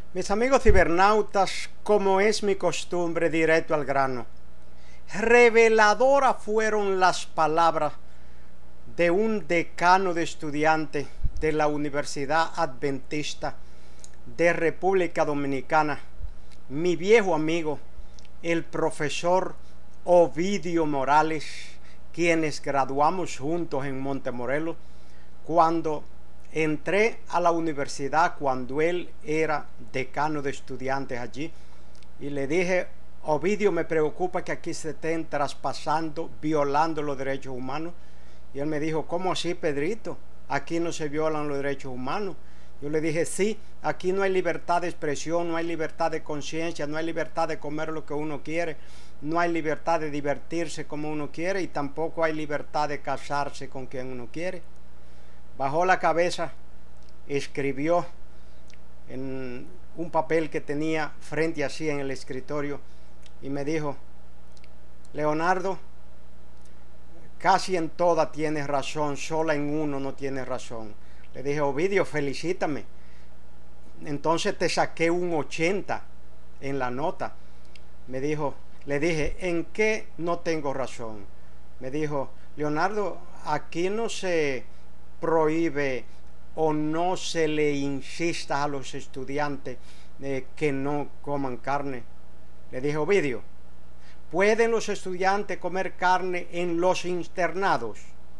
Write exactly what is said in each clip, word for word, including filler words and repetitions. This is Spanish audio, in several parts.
Mis amigos cibernautas, como es mi costumbre, directo al grano. Reveladoras fueron las palabras de un decano de estudiantes de la Universidad Adventista de República Dominicana, mi viejo amigo, el profesor Ovidio Morales, quienes graduamos juntos en Montemorelos, cuando entré a la universidad, cuando él era decano de estudiantes allí, y le dije: Ovidio, me preocupa que aquí se estén traspasando, violando los derechos humanos. Y él me dijo: ¿cómo así, Pedrito? Aquí no se violan los derechos humanos. Yo le dije: sí, aquí no hay libertad de expresión, no hay libertad de conciencia, no hay libertad de comer lo que uno quiere, no hay libertad de divertirse como uno quiere, y tampoco hay libertad de casarse con quien uno quiere. Bajó la cabeza, escribió en un papel que tenía frente así en el escritorio y me dijo: Leonardo, casi en toda tienes razón, sola en uno no tienes razón. Le dije: Ovidio, felicítame. Entonces te saqué un ochenta en la nota. Me dijo, le dije: ¿en qué no tengo razón? Me dijo: Leonardo, aquí no se prohíbe o no se le insista a los estudiantes eh, que no coman carne. Le dije: Ovidio, ¿pueden los estudiantes comer carne en los internados?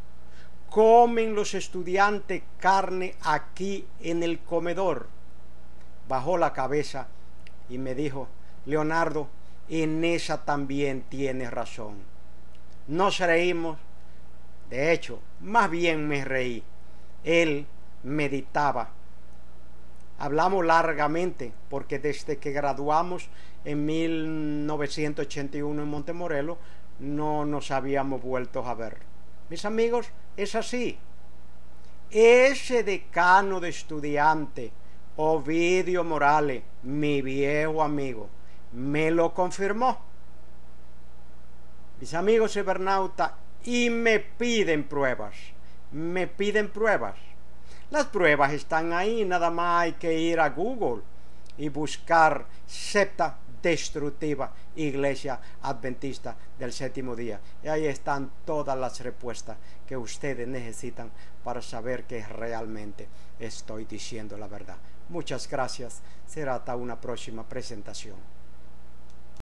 ¿Comen los estudiantes carne aquí en el comedor? Bajó la cabeza y me dijo: Leonardo, en esa también tienes razón. Nos reímos. De hecho, más bien me reí. Él meditaba. Hablamos largamente porque desde que graduamos en mil novecientos ochenta y uno en Montemorelos no nos habíamos vuelto a ver. Mis amigos, es así. Ese decano de estudiantes, Ovidio Morales, mi viejo amigo, me lo confirmó. Mis amigos cibernautas, y me piden pruebas, me piden pruebas. Las pruebas están ahí, nada más hay que ir a Google y buscar secta destructiva Iglesia Adventista del Séptimo Día. Y ahí están todas las respuestas que ustedes necesitan para saber que realmente estoy diciendo la verdad. Muchas gracias. Será hasta una próxima presentación.